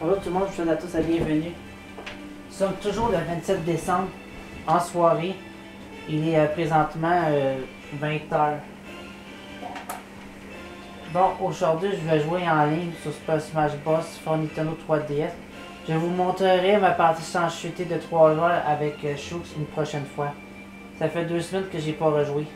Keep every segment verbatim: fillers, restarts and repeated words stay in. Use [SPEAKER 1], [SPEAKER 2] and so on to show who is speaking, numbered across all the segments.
[SPEAKER 1] Bonjour tout le monde, je vous souhaite à tous la bienvenue. Nous sommes toujours le vingt-sept décembre, en soirée. Il est euh, présentement euh, vingt heures. Bon, aujourd'hui, je vais jouer en ligne sur Super Smash Bros. For Nintendo trois D S. Je vous montrerai ma partie sans chuter de trois joueurs avec euh, Shooks une prochaine fois. Ça fait deux semaines que j'ai pas rejoué.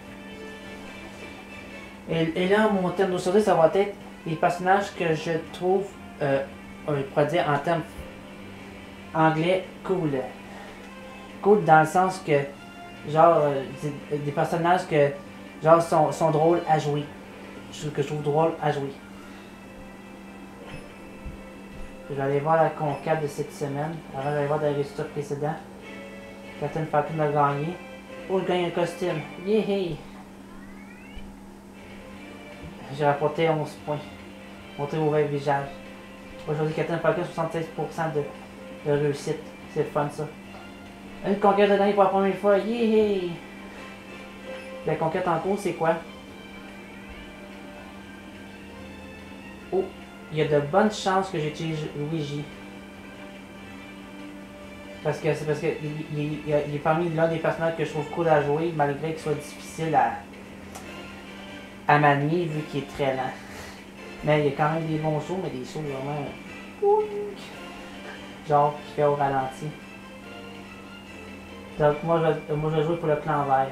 [SPEAKER 1] Et, et là, mon thème d'aujourd'hui, ça va être les personnages que je trouve, euh, je pourrais dire en termes anglais, cool. Cool dans le sens que, genre, euh, des, des personnages que, genre, sont, sont drôles à jouer. Que je trouve drôle à jouer. Je vais aller voir la conquête de cette semaine. Avant d'aller voir des résultats précédents. Captain Falcon a gagné. Oh, je gagne un costume. Yeah! J'ai rapporté onze points. Montrez vos vrais visages. Aujourd'hui, Captain Falcon, soixante-seize pour cent de, de réussite. C'est le fun, ça. Une conquête de gagner pour la première fois. Yeah! La conquête en cours, c'est quoi? Oh, il y a de bonnes chances que j'utilise Luigi. Parce que c'est parce que il, il, il, il est parmi l'un des personnages que je trouve cool à jouer, malgré qu'il soit difficile à, à manier vu qu'il est très lent. Mais il y a quand même des bons sauts, mais des sauts vraiment. Genre qui fait au ralenti. Donc moi je, moi, je vais jouer pour le clan vert.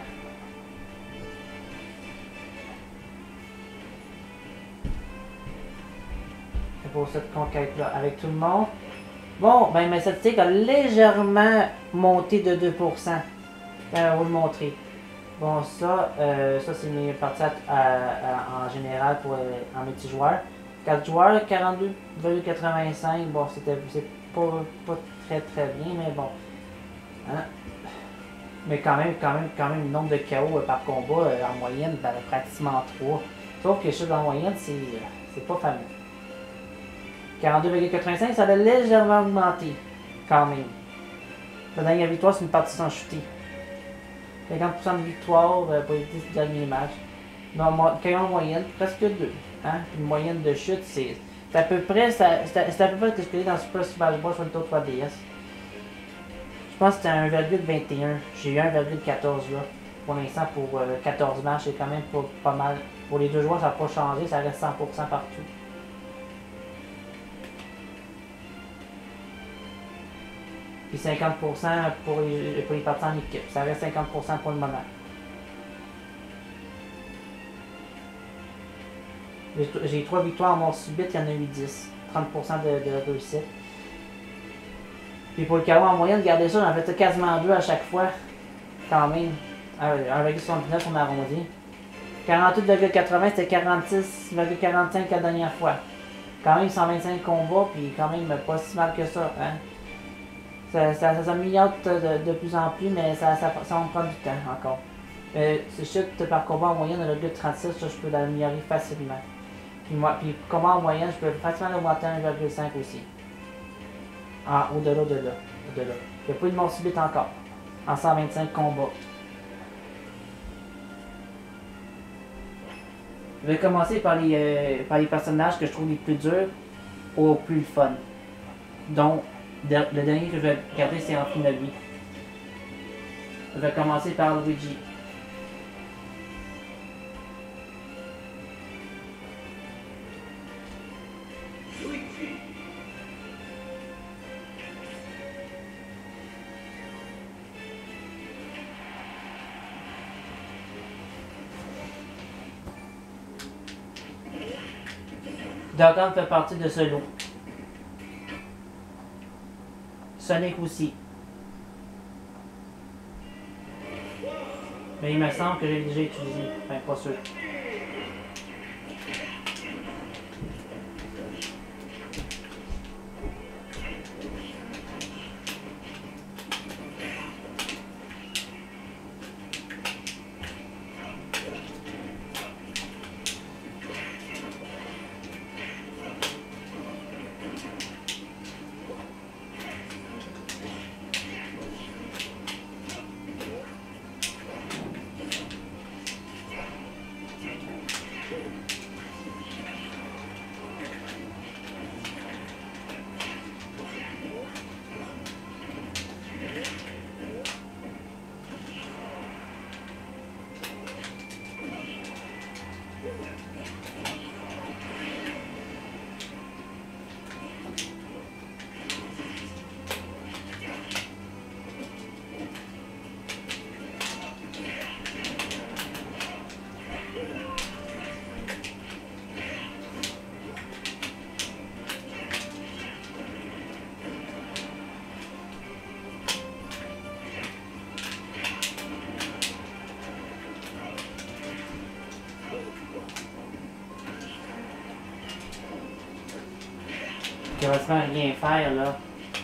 [SPEAKER 1] Pour cette conquête-là, avec tout le monde. Bon, ben ma statistique a légèrement monté de deux pour cent. Je vais vous le montrer. Bon, ça, euh, ça c'est mes parties à, à, à, en général pour euh, en multijoueur. quatre joueurs, quarante-deux virgule quatre-vingt-cinq. Bon, c'était pas, pas très très bien, mais bon. Hein? Mais quand même, quand même, quand même, le nombre de K O euh, par combat euh, en moyenne, ben, pratiquement trois. Sauf que les choses en moyenne, c'est euh, pas fameux. quarante-deux virgule quatre-vingt-cinq, ça a légèrement augmenté, quand même. La dernière victoire, c'est une partie sans chuter. cinquante pour cent de victoire euh, pour les dix derniers matchs. Non, K O en moyenne, presque deux. Hein? Une moyenne de chute, c'est à peu près c'est à peu près ce que j'ai dans Super Smash Bros. Nintendo trois D S. Je pense que c'était un virgule vingt et un. J'ai eu un virgule quatorze là. Pour l'instant, pour euh, quatorze matchs, c'est quand même pas, pas mal. Pour les deux joueurs, ça n'a pas changé, ça reste cent pour cent partout. Puis cinquante pour cent pour les, pour les parties en équipe. Ça reste cinquante pour cent pour le moment. J'ai trois victoires en mort subite, il y en a eu dix. trente pour cent de, de réussite. Puis pour le K O en moyenne, regardez ça, j'en fait quasiment deux à chaque fois. Quand même. un virgule soixante-dix-neuf, on a arrondi. quarante-huit virgule quatre-vingts, c'était quarante-six virgule quarante-cinq la dernière fois. Quand même cent vingt-cinq combats, puis quand même pas si mal que ça. Hein? Ça, ça, ça s'améliore de, de plus en plus, mais ça, ça, ça va me prendre du temps encore. Euh, ce chute par combat en moyenne, un virgule trente-six, ça, je peux l'améliorer facilement. Puis, moi, puis combat en moyenne, je peux facilement l'augmenter à un virgule cinq aussi. Ah, au-delà de là. Au-delà. Il n'y a pas eu de mort subite encore. En cent vingt-cinq combats. Je vais commencer par les, euh, par les personnages que je trouve les plus durs ou plus fun. Donc, le dernier que je vais regarder, c'est Anthony. Je vais commencer par Luigi.
[SPEAKER 2] Luigi.
[SPEAKER 1] Dokkan fait partie de ce lot. Sonic aussi. Mais il me semble que j'ai déjà utilisé. Enfin, pas sûr. qui va vraiment rien faire là.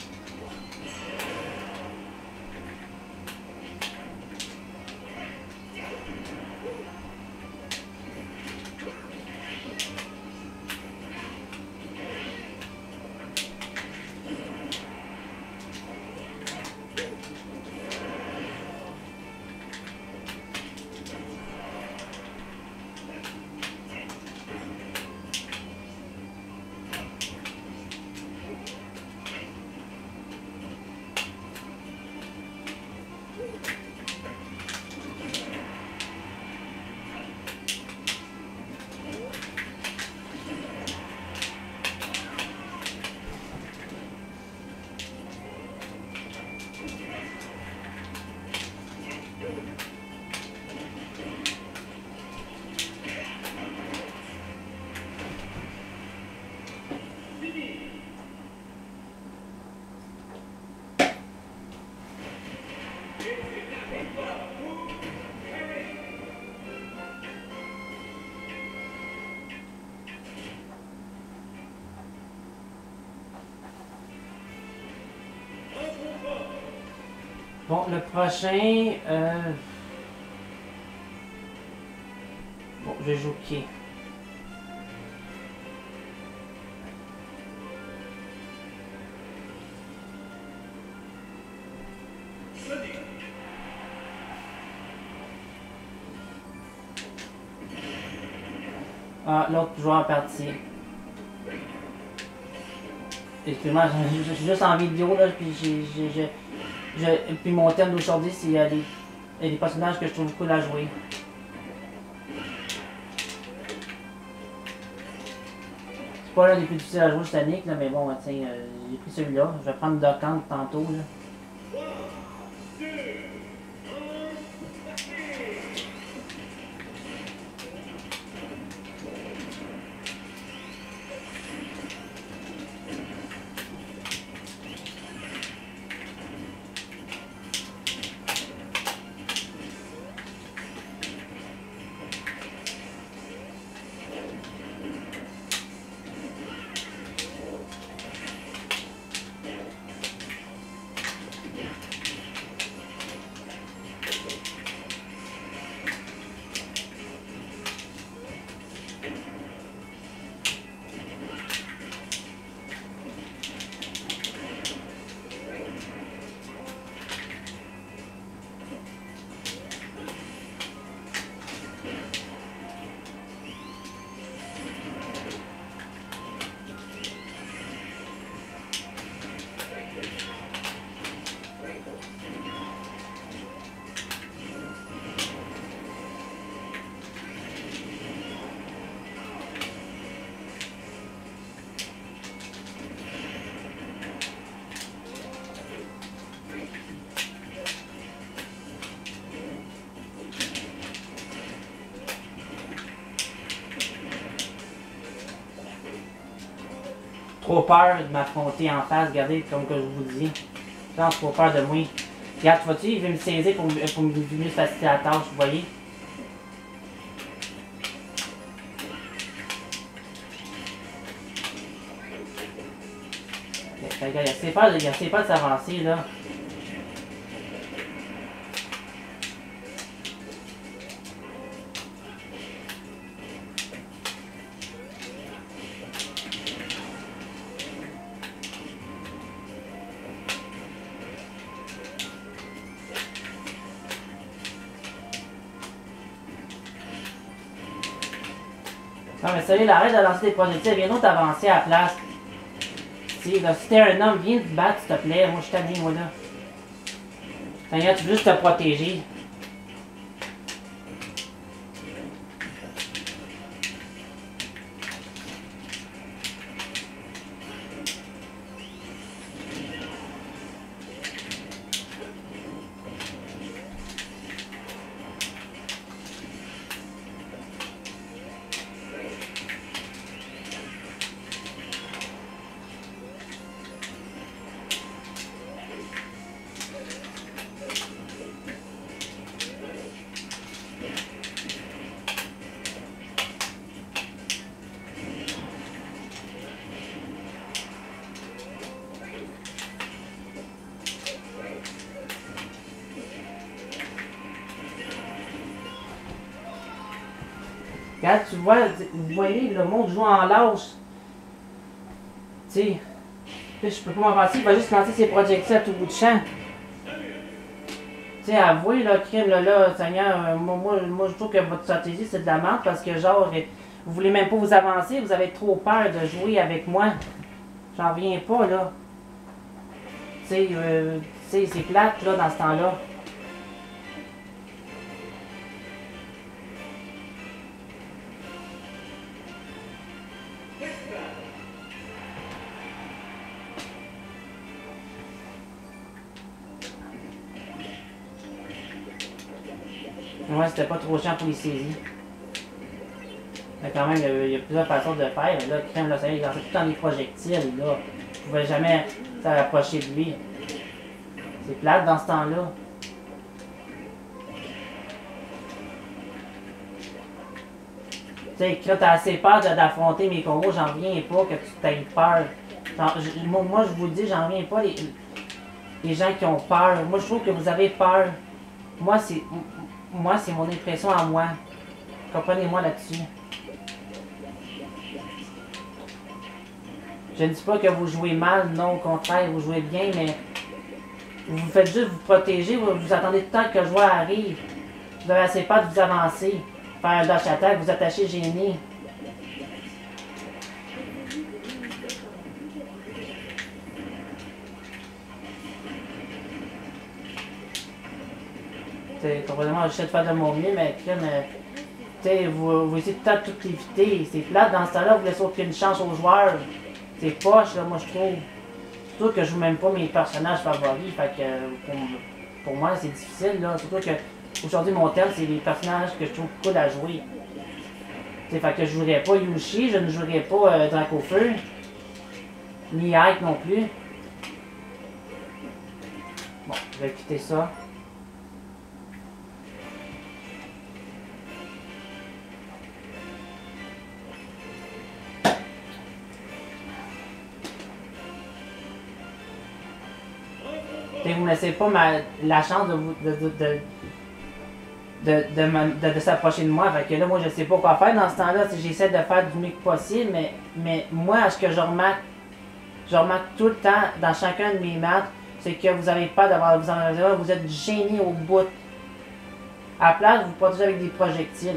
[SPEAKER 1] Bon, le prochain... Euh... Bon, je joue qui? Ah, l'autre joueur parti. Excuse-moi, je suis juste en vidéo là, puis j'ai... j'ai... Je, puis mon thème d'aujourd'hui, c'est il y a des, il y a des personnages que je trouve cool à jouer. C'est pas l'un des plus difficiles à jouer cette année, là, mais bon, tiens, euh, j'ai pris celui-là. Je vais prendre Dokkan tantôt. Là. Trop peur de m'affronter en face, regardez, comme que je vous dis. Genre, trop peur de moi. Regarde, tu vois-tu, il veut me saisir pour, pour mieux faciliter la tâche, vous voyez? Regarde, il a assez peur de, il a assez peur de s'avancer, là. Non mais sérieux, arrête de lancer des projectiles, viens donc t'avancer à la place. Si, là, si t'es un homme, viens te battre s'il te plaît, moi je t'habille moi là. Seigneur, tu veux juste te protéger. Regarde, tu vois, vous voyez, le monde joue en lâche. Tu sais, je peux pas m'avancer, il va juste lancer ses projectiles à tout bout de champ. Tu sais, avouez, là, crime, là, là, Seigneur, euh, moi, moi, moi, je trouve que votre stratégie, c'est de la merde parce que, genre, vous voulez même pas vous avancer, vous avez trop peur de jouer avec moi. J'en reviens pas, là. Tu sais, euh, c'est plate, là, dans ce temps-là. Moi, c'était pas trop chiant pour les saisies. Mais quand même, il y, a, il y a plusieurs façons de faire. Mais là, crème, là, ça y est, il lançait tout le temps des projectiles, là. Je pouvais jamais s'approcher de lui. C'est plate dans ce temps-là. Tu sais, quand t'as assez peur d'affronter mes combos, j'en reviens pas que tu t'aies peur. Genre, je, moi, moi, je vous le dis, j'en reviens pas les, les gens qui ont peur. Moi, je trouve que vous avez peur. Moi, c'est moi c'est mon impression à moi. Comprenez-moi là-dessus. Je ne dis pas que vous jouez mal, non, au contraire, vous jouez bien, mais vous faites juste vous protéger, vous, vous attendez tout le temps que le joueur arrive. Vous avez assez peur de vous avancer, faire un dash attack, vous attachez gêné. Complètement, j'essaie de faire de mon mieux, mais crème, euh, vous, vous essayez tout le temps de tout éviter. C'est plate dans ce temps-là, vous laissez aucune chance aux joueurs. C'est poche, là, moi je trouve. Surtout que je joue même pas mes personnages favoris, fait que pour, pour moi c'est difficile, là. Surtout que aujourd'hui mon thème c'est les personnages que je trouve cool à jouer. T'sais, fait que je jouerais pas Yushi, je ne jouerais pas euh, Dracofeu, ni Ike non plus. Bon, je vais quitter ça. Et vous ne laissez pas ma, la chance de, vous, de, de, de, de, de, de, de s'approcher de moi. Fait que là, moi, je sais pas quoi faire dans ce temps-là. J'essaie de faire du mieux que possible, mais, mais moi, ce que je remarque, je remarque tout le temps dans chacun de mes matchs, c'est que vous avez peur d'avoir vous en vous êtes gêné au bout. À la place, vous protégez avec des projectiles.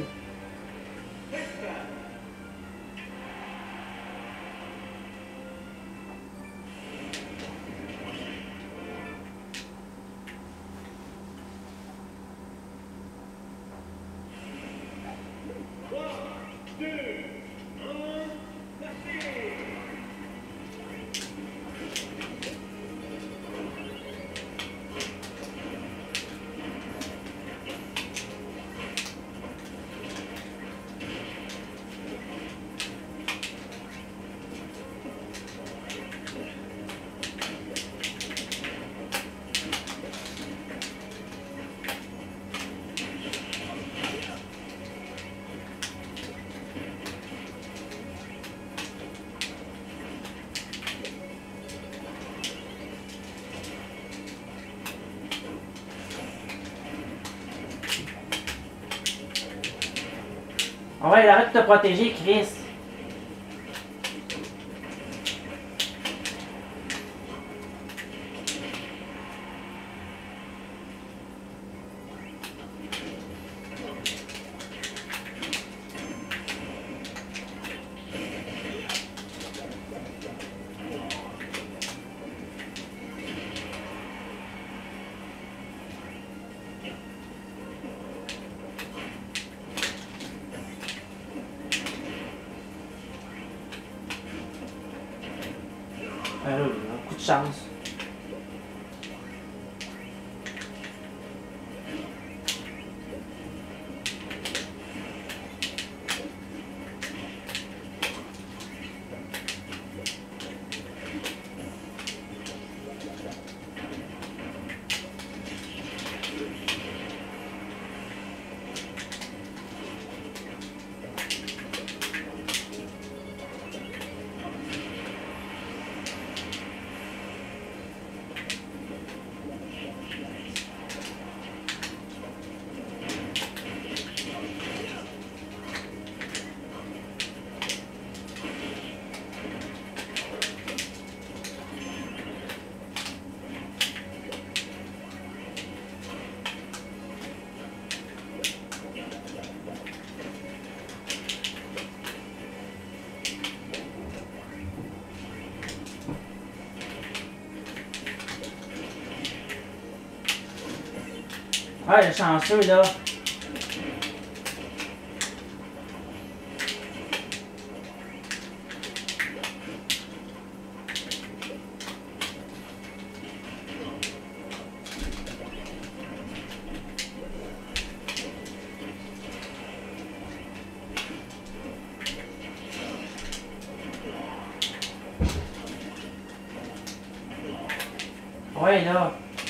[SPEAKER 1] Ouais, arrête de te protéger, Chris. Euh, un coup de chance. Ouais, le chanceux, là. Ouais, là.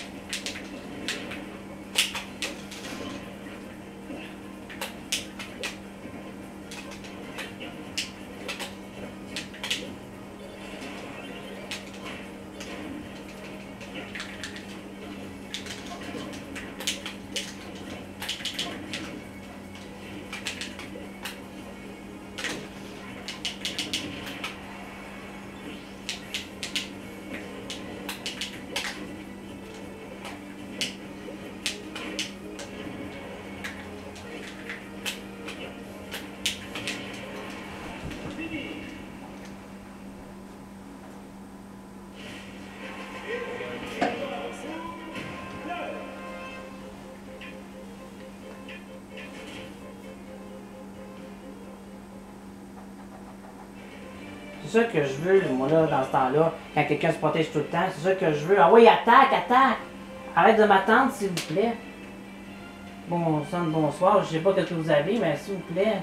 [SPEAKER 1] C'est ça que je veux, moi, là, dans ce temps-là, quand quelqu'un se protège tout le temps, c'est ça que je veux. Ah oui, attaque, attaque! Arrête de m'attendre, s'il vous plaît. Bon sang, bonsoir, je sais pas ce que vous avez, mais s'il vous plaît.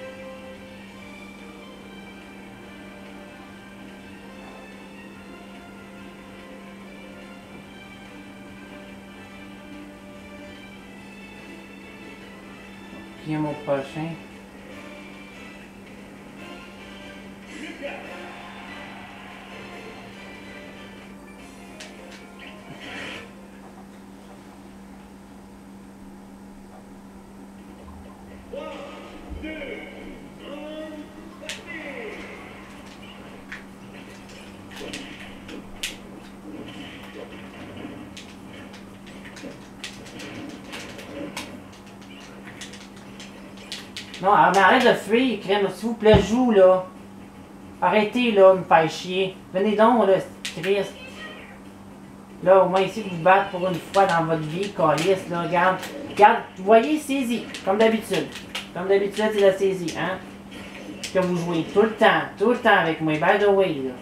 [SPEAKER 1] Qui est mon prochain? Non, mais arrête de fuir, crème, s'il vous plaît, joue, là. Arrêtez, là, de me faire chier. Venez donc, là, Christ. Là, au moins, ici, vous vous battez pour une fois dans votre vie, calice, là, regarde. Regarde, vous voyez, saisie, comme d'habitude. Comme d'habitude, c'est la saisie, hein. Que vous jouez tout le temps, tout le temps avec moi, by the way, là.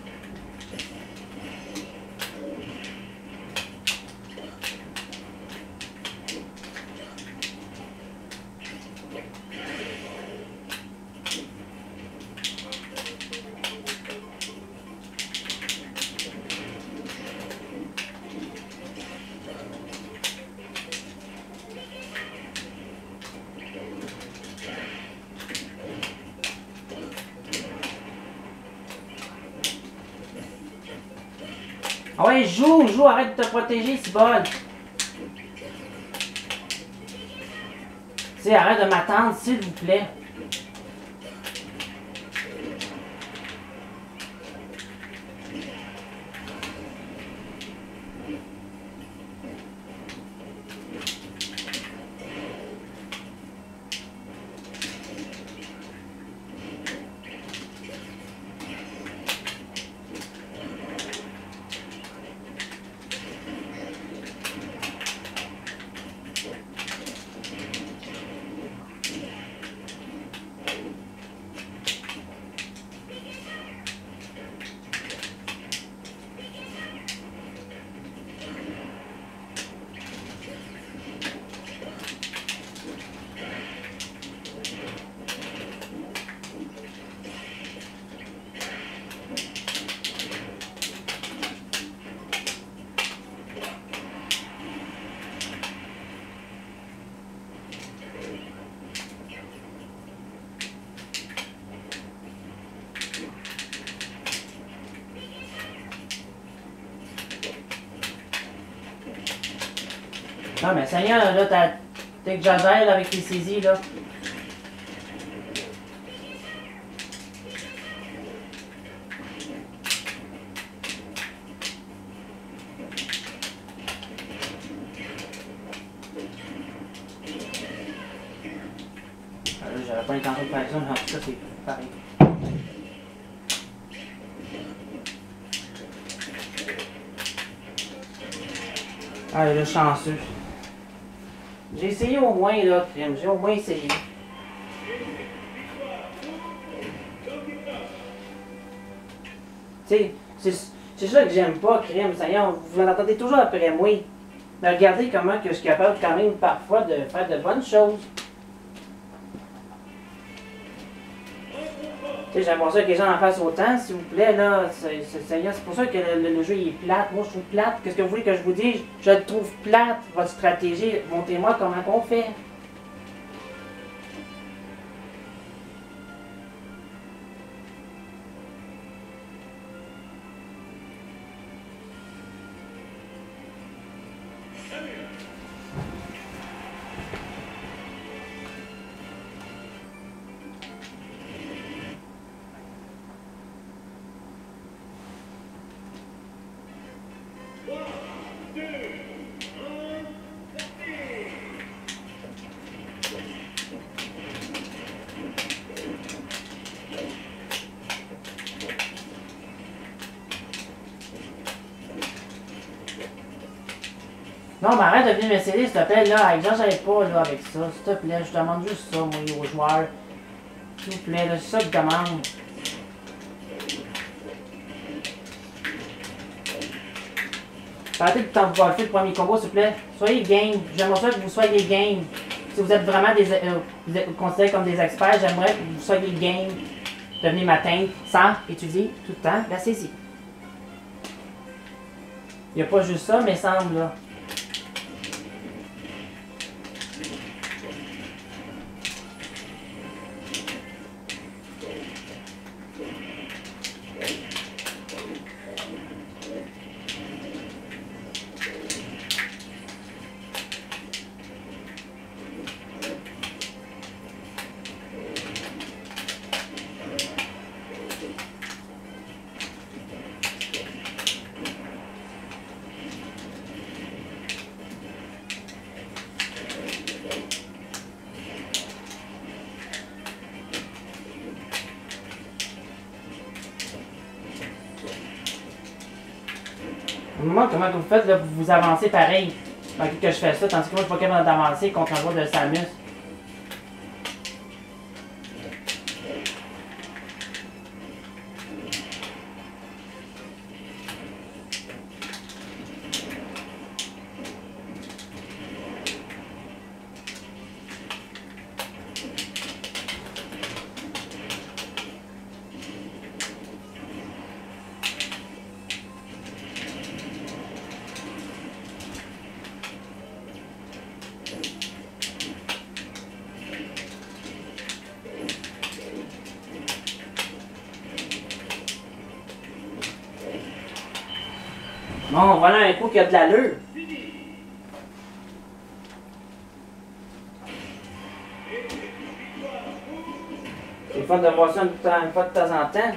[SPEAKER 1] Ah ouais, joue, joue, arrête de te protéger, c'est bon. Tu sais, arrête de m'attendre, s'il vous plaît. Non, mais Seigneur, là, t'as... t'exagères avec tes saisies, là. Ah, là, j'aurais pas l'intention de faire ça, mais en tout cas, c'est pareil. Ah, le chanceux. J'ai essayé au moins, là, crime. J'ai au moins essayé. Tu sais, c'est ça que j'aime pas, crime. Seigneur, vous en entendez toujours après moi. Mais regardez comment que je suis capable quand même parfois de faire de bonnes choses. Tu sais, j'aimerais ça que les gens en fassent autant, s'il vous plaît, là. C'est pour ça que le, le, le jeu il est plate. Moi, je trouve plate. Qu'est-ce que vous voulez que je vous dise? Je le trouve plate, votre stratégie. Montrez-moi comment on fait. Non, mais arrête de venir m'essayer, s'il te plaît, là. Exagère pas, là, avec ça. S'il te plaît, je demande juste ça, moi, aux joueurs. S'il vous plaît, là, c'est ça que je demande. Arrêtez de t'en vouloir le premier combat, s'il vous plaît. Soyez game. J'aimerais ça que vous soyez game. Si vous êtes vraiment des, euh, vous êtes considérés comme des experts, j'aimerais que vous soyez game de venir m'atteindre sans étudier tout le temps la saisie. Il n'y a pas juste ça, mais semble, là. Au moment comment vous faites, là, vous avancez pareil. Malgré que je fais ça, tandis que moi je suis pas capable d'avancer contre un joueur de Samus. Bon, voilà un coup qui a de l'allure. C'est fun de voir ça une, une fois de temps en temps.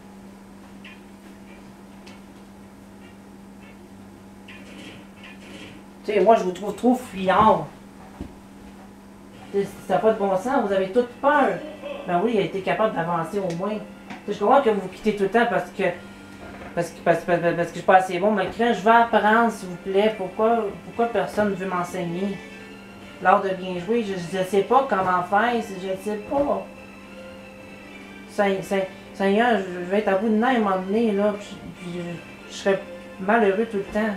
[SPEAKER 1] Tu sais, moi je vous trouve trop fuyard. Ça n'a pas de bon sens, vous avez toute peur. Ben oui, il a été capable d'avancer au moins. Je comprends que vous quittez tout le temps parce que Parce que, parce, parce, parce que je suis pas assez bon, mais crème, je vais apprendre, s'il vous plaît. Pourquoi, pourquoi personne ne veut m'enseigner? L'art de bien jouer, je ne sais pas comment faire, je ne sais pas. Seigneur, je vais être à bout de nerfs à un moment donné, là, puis, puis je, je serais malheureux tout le temps.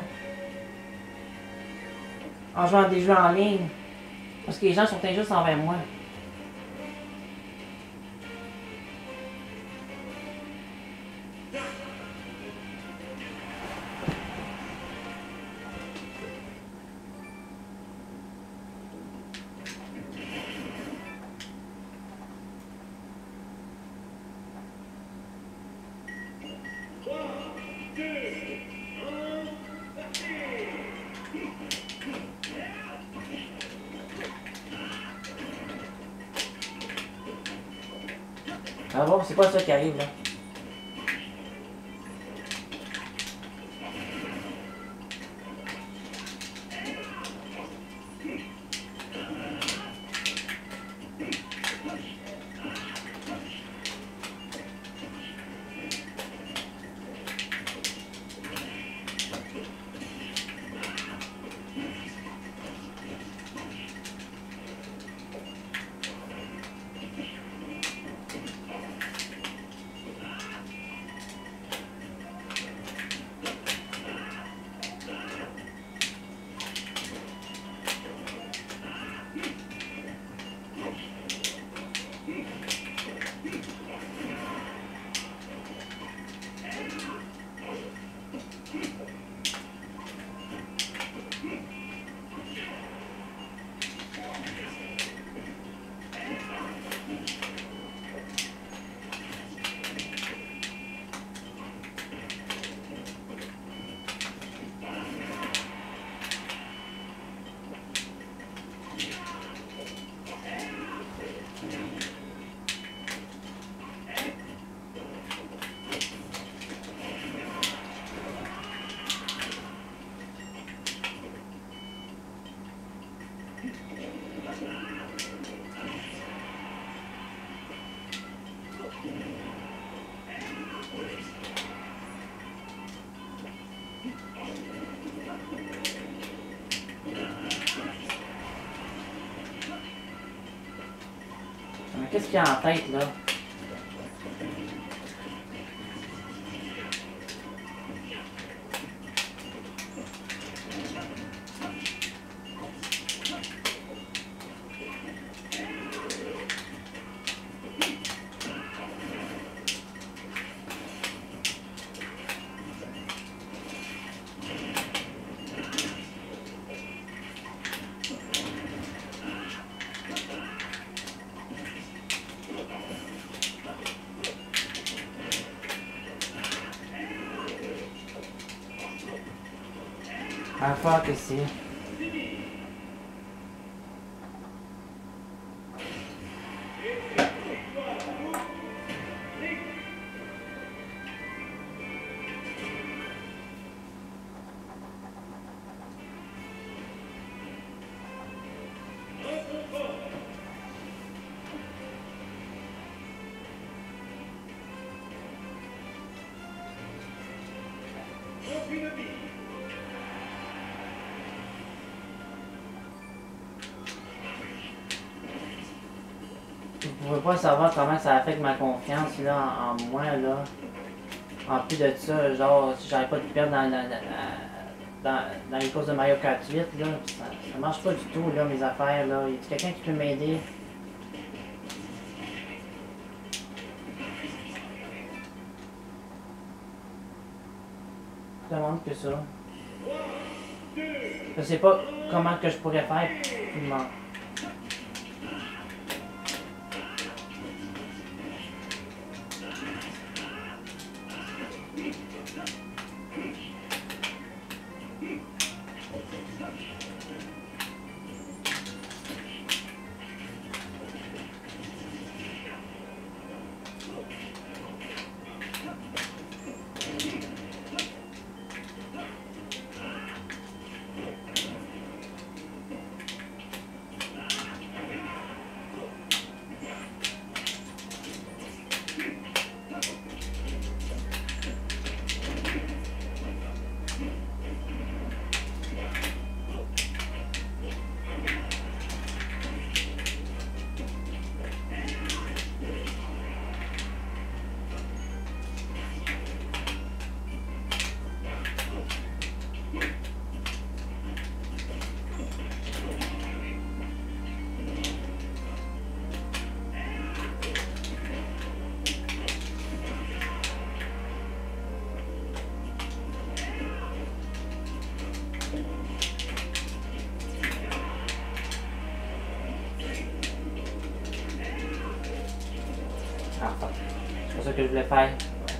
[SPEAKER 1] En jouant à des jeux en ligne. Parce que les gens sont injustes envers moi. Ah bon, c'est pas ça qui arrive là. Qu'est-ce qu'il y a en tête, là? Ah, fuck, ici. Vous pouvez pas savoir comment ça affecte ma confiance là, en, en moi là. En plus de ça, genre si j'arrête pas de perdre dans, dans, dans, dans les courses de Mario Kart huit là, ça, ça marche pas du tout là mes affaires là. Y a quelqu'un qui peut m'aider? Je demande que ça. Je sais pas comment que je pourrais faire. Non. Ah, fuck. C'est pas ça que je voulais faire.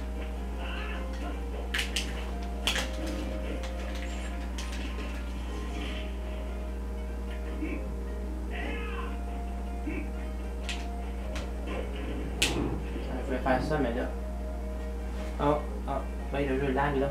[SPEAKER 1] Je voulais faire ça, mais là... Oh, oh, ben le jeu lag là.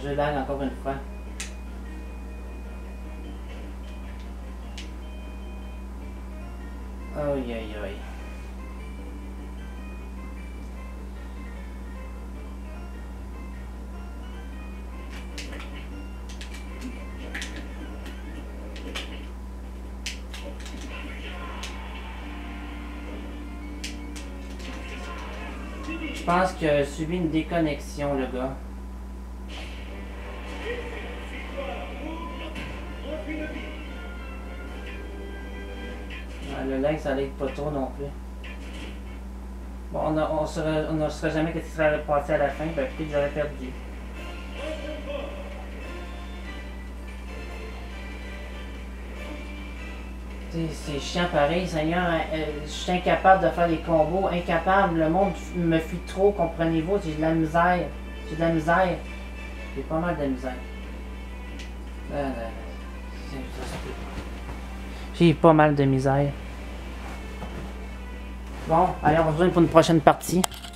[SPEAKER 1] je lag encore une fois. Aïe aïe aïe. Je pense qu'il a subi une déconnexion, le gars. Ah, le lag, ça allait pas trop non plus. Bon, on ne on saura, on ne saura jamais ce qui serait passé à la fin, ben, peut-être que j'aurais perdu. C'est chiant pareil, Seigneur. Euh, je suis incapable de faire des combos, incapable. Le monde me fuit trop, comprenez-vous. J'ai de la misère. J'ai de la misère. J'ai pas mal de misère. J'ai pas mal de misère. Bon, allez, on se rejoint pour une prochaine partie.